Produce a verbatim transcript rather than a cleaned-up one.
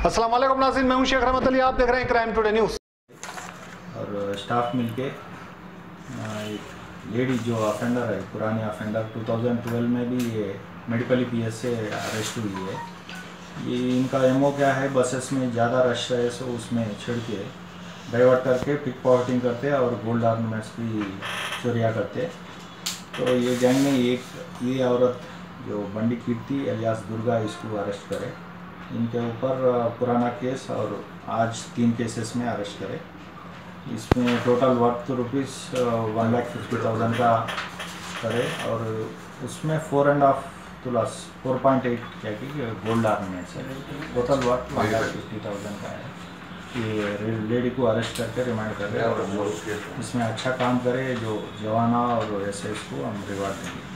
अस्सलाम वालेकुम नाज़रीन, मैं हूं शेख रहमत अली, आप देख रहे हैं क्राइम टुडे न्यूज़। और स्टाफ मिलके एक लेडी जो ऑफेंडर है, पुरानी ऑफेंडर दो हज़ार बारह में भी ये मेडिकली पीएस से अरेस्ट हुई है। ये इनका एमओ क्या है, बसेस में ज़्यादा रश रहे सो उसमें छिड़ के डाइवर्ट करके पिक पॉकेटिंग करते और गोल्ड ऑर्नामेंट्स भी चोरियाँ करते। तो ये गैंग में एक ये औरत जो बंडी कीर्ति एलियास दुर्गा, इसको अरेस्ट करे। इनके ऊपर पुराना केस और आज तीन केसेस में अरेस्ट करे। इसमें total worth rupees one lakh fifty thousand का करे और उसमें फोर एंड हाफ तुलास फोर पॉइंट एट क्या कि गोल्ड ऑर्नामेंट्स है। Total worth one lakh fifty thousand का है। ये लेडी को अरेस्ट करके रिमांड कर रहे हैं और जो इसमें अच्छा काम करे, जो जवाना और एस एस को हम रिवार्ड देंगे।